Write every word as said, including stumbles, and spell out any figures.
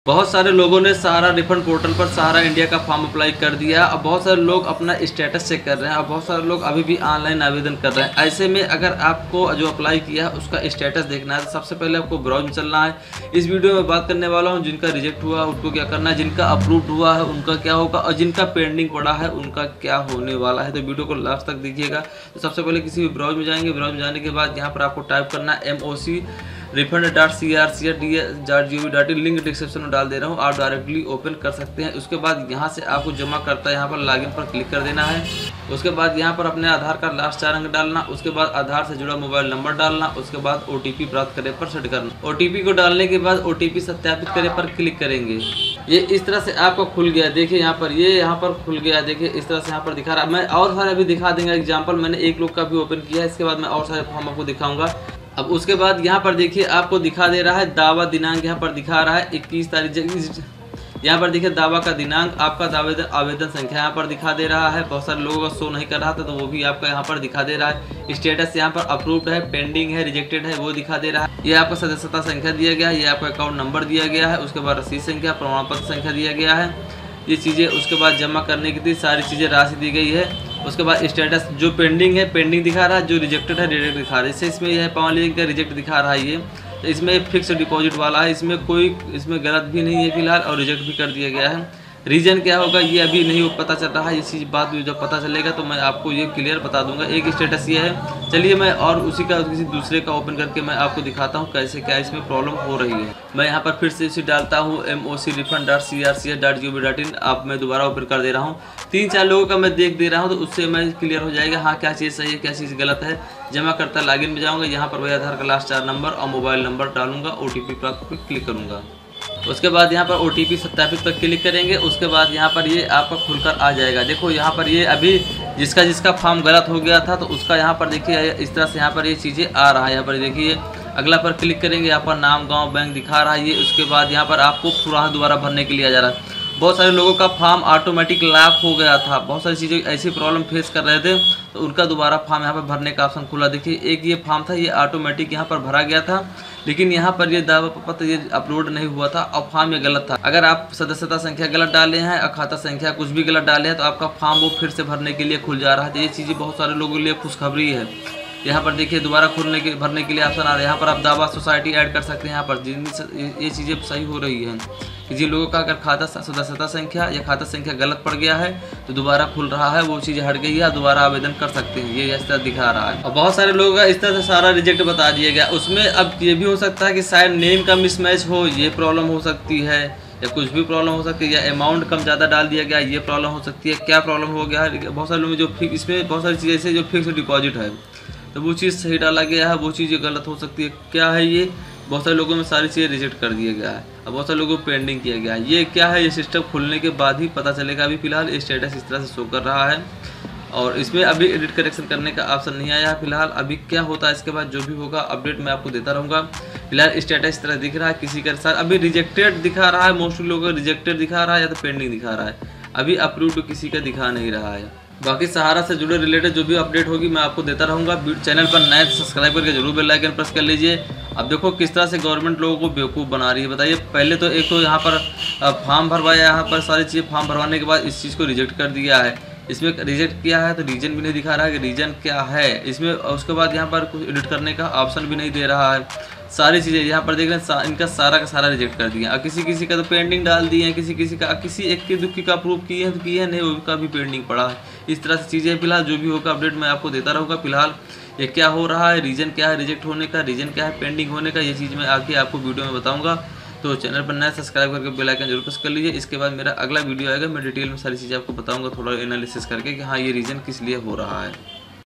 बहुत सारे लोगों ने सहारा रिफंड पोर्टल पर सहारा इंडिया का फॉर्म अप्लाई कर दिया। अब बहुत सारे लोग अपना स्टेटस चेक कर रहे हैं। अब बहुत सारे लोग अभी भी ऑनलाइन आवेदन कर रहे हैं। ऐसे में अगर आपको जो अप्लाई किया है उसका स्टेटस देखना है तो सबसे पहले आपको ब्राउज में चलना है। इस वीडियो में बात करने वाला हूं जिनका रिजेक्ट हुआ उनको क्या करना है, जिनका अप्रूव्ड हुआ है उनका क्या होगा और जिनका पेंडिंग पड़ा है उनका क्या होने वाला है। तो वीडियो को लास्ट तक देखिएगा। तो सबसे पहले किसी भी ब्राउज में जाएंगे। ब्राउज में जाने के बाद यहाँ पर आपको टाइप करना है M O C refund dot C R C D dot G O V dot in. Link description में डाल दे रहा हूँ, आप डायरेक्टली ओपन कर सकते हैं। उसके बाद यहाँ से आपको जमा करता है यहाँ पर लॉगिन पर क्लिक कर देना है। उसके बाद यहाँ पर अपने आधार का लास्ट चार अंक डालना। उसके बाद आधार से जुड़ा मोबाइल नंबर डालना। उसके बाद ओ टी पी प्राप्त करे पर सेट करना। ओ टी पी को डालने के बाद ओ टी पी सत्यापित करे पर क्लिक करेंगे। ये इस तरह से आपका खुल गया। देखिए यहाँ पर ये यहाँ पर खुल गया। देखिए इस तरह से यहाँ पर दिखा रहा है। मैं और सारे अभी दिखा देंगे एग्जाम्पल। मैंने एक लोग का भी ओपन किया है। इसके बाद मैं और सारे फॉर्म आपको दिखाऊंगा। अब उसके बाद यहाँ पर देखिए आपको दिखा दे रहा है दावा दिनांक। यहाँ पर दिखा रहा है इक्कीस तारीख। यहाँ पर देखिए दावा का दिनांक, आपका आवेदन आवेदन संख्या यहाँ पर दिखा दे रहा है। बहुत सारे लोगों का शो नहीं कर रहा था तो वो भी आपका यहाँ पर दिखा दे रहा है। स्टेटस यहाँ पर अप्रूव्ड है, पेंडिंग है, रिजेक्टेड है वो दिखा दे रहा है। ये आपका सदस्यता संख्या दिया गया है, ये आपका अकाउंट नंबर दिया गया है। उसके बाद रसीद संख्या, प्रमाण पत्र संख्या दिया गया है, ये चीज़ें। उसके बाद जमा करने की थी सारी चीज़ें, राशि दी गई है। उसके बाद स्टेटस जो पेंडिंग है पेंडिंग दिखा रहा है, जो रिजेक्टेड है रिजेक्ट दिखा रहा है। इससे इसमें यह पावर लिंक का रिजेक्ट दिखा रहा है। ये तो इसमें फिक्स डिपॉजिट वाला है, इसमें कोई इसमें गलत भी नहीं है फिलहाल और रिजेक्ट भी कर दिया गया है। रीजन क्या होगा ये अभी नहीं पता चल रहा है। ये चीज़ बात जब पता चलेगा तो मैं आपको ये क्लियर बता दूंगा। एक स्टेटस ये है। चलिए मैं और उसी का किसी दूसरे का ओपन करके मैं आपको दिखाता हूँ कैसे क्या इसमें प्रॉब्लम हो रही है। मैं यहाँ पर फिर से इसे डालता हूँ M O C refund dot C R C dot G O V dot in. आप मैं दोबारा ओपन कर दे रहा हूँ। तीन चार लोगों का मैं देख दे रहा हूँ तो उससे मैं क्लियर हो जाएगा हाँ क्या चीज़ सही है क्या चीज़ गलत है। जमा करता लॉगिन में जाऊँगा। यहाँ पर वही आधार का लास्ट चार नंबर और मोबाइल नंबर डालूंगा। ओ टी पी प्राप्त पर क्लिक करूँगा। उसके बाद यहाँ पर ओ टी पी सत्यापित पर क्लिक करेंगे। उसके बाद यहाँ पर ये आपका खुलकर आ जाएगा। देखो यहाँ पर ये अभी जिसका जिसका फॉर्म गलत हो गया था तो उसका यहाँ पर देखिए इस तरह से यहाँ पर ये चीज़ें आ रहा है। यहाँ पर देखिए अगला पर क्लिक करेंगे। यहाँ पर नाम गांव बैंक दिखा रहा है ये। उसके बाद यहाँ पर आपको पूरा दोबारा भरने के लिए आ जा रहा है। बहुत सारे लोगों का फॉर्म ऑटोमेटिक लॉक हो गया था। बहुत सारी चीज़ें ऐसी प्रॉब्लम फेस कर रहे थे तो उनका दोबारा फॉर्म यहाँ पर भरने का ऑप्शन खुला। देखिए एक ये फॉर्म था ये ऑटोमेटिक यहाँ पर भरा गया था लेकिन यहाँ पर ये दावा पत्र ये अपलोड नहीं हुआ था और फॉर्म ये गलत था। अगर आप सदस्यता संख्या गलत डाले हैं और खाता संख्या कुछ भी गलत डाले हैं तो आपका फॉर्म वो फिर से भरने के लिए खुल जा रहा है। तो ये चीज़ें बहुत सारे लोगों के लिए खुशखबरी है। यहाँ पर देखिए दोबारा खुलने के भरने के लिए ऑप्शन आ रहा है। यहाँ पर आप दावा सोसाइटी ऐड कर सकते हैं। यहाँ पर जिन ये चीज़ें सही हो रही हैं कि जिन लोगों का अगर खाता सदस्यता संख्या या खाता संख्या गलत पड़ गया है तो दोबारा खुल रहा है, वो चीज़ हट गई है, दोबारा आवेदन कर सकते हैं। ये इस तरह दिखा रहा है। और बहुत सारे लोगों का इस तरह से सारा रिजेक्ट बता दिया गया। उसमें अब ये भी हो सकता है कि शायद नेम का मिसमैच हो, ये प्रॉब्लम हो सकती है, या कुछ भी प्रॉब्लम हो सकती है, या अमाउंट कम ज़्यादा डाल दिया गया ये प्रॉब्लम हो सकती है। क्या प्रॉब्लम हो गया है बहुत सारे लोग जो फिक्स इसमें बहुत सारी चीज़ें ऐसे जो फिक्स डिपॉजिट है तो वो चीज़ सही डाला गया है, वो चीज़ गलत हो सकती है। क्या है ये बहुत सारे लोगों में सारी चीज़ें रिजेक्ट कर दिया गया है और बहुत सारे लोगों को पेंडिंग किया गया है। ये क्या है ये सिस्टम खुलने के बाद ही पता चलेगा। अभी फिलहाल स्टेटस इस तरह से शो कर रहा है और इसमें अभी एडिट करेक्शन करने का ऑप्शन नहीं आया है फिलहाल। अभी क्या होता है इसके बाद जो भी होगा अपडेट मैं आपको देता रहूँगा। फिलहाल स्टेटस इस तरह दिख रहा है। किसी के साथ अभी रिजेक्टेड दिखा रहा है, मोस्टली लोगों का रिजेक्टेड दिखा रहा है या तो पेंडिंग दिखा रहा है। अभी अप्रूव्ड किसी का दिखा नहीं रहा है। बाकी सहारा से जुड़े रिलेटेड जो भी अपडेट होगी मैं आपको देता रहूँगा। चैनल पर नए सब्सक्राइब करके जरूर बेल आइकन प्रेस कर लीजिए। अब देखो किस तरह से गवर्नमेंट लोगों को बेवकूफ़ बना रही है। बताइए पहले तो एक तो यहाँ पर फॉर्म भरवाया, यहाँ पर सारी चीज़ें फॉर्म भरवाने के बाद इस चीज़ को रिजेक्ट कर दिया है। इसमें रिजेक्ट किया है तो रीजन भी नहीं दिखा रहा है कि रीजन क्या है इसमें। उसके बाद यहाँ पर कुछ एडिट करने का ऑप्शन भी नहीं दे रहा है। सारी चीज़ें यहाँ पर देख रहे हैं इनका सारा का सारा रिजेक्ट कर दिया। और किसी किसी का तो पेंडिंग डाल दिए हैं, किसी किसी का किसी एक की दुखी का अप्रूव किए हैं तो किए हैं, नहीं उनका भी पेंडिंग पड़ा है। इस तरह से चीज़ें फिलहाल जो भी होगा अपडेट मैं आपको देता रहूँगा। फिलहाल ये क्या हो रहा है, रीजन क्या है रिजेक्ट होने का, रीजन क्या है पेंडिंग होने का, ये चीज़ मैं आके आपको वीडियो में बताऊँगा। तो चैनल पर नया सब्सक्राइब करके बेल आइकन जरूर प्रेस कर लीजिए। इसके बाद मेरा अगला वीडियो आएगा, मैं डिटेल में सारी चीज़ें आपको बताऊँगा थोड़ा एनालिसिस करके कि हाँ ये रीजन किस लिए हो रहा है।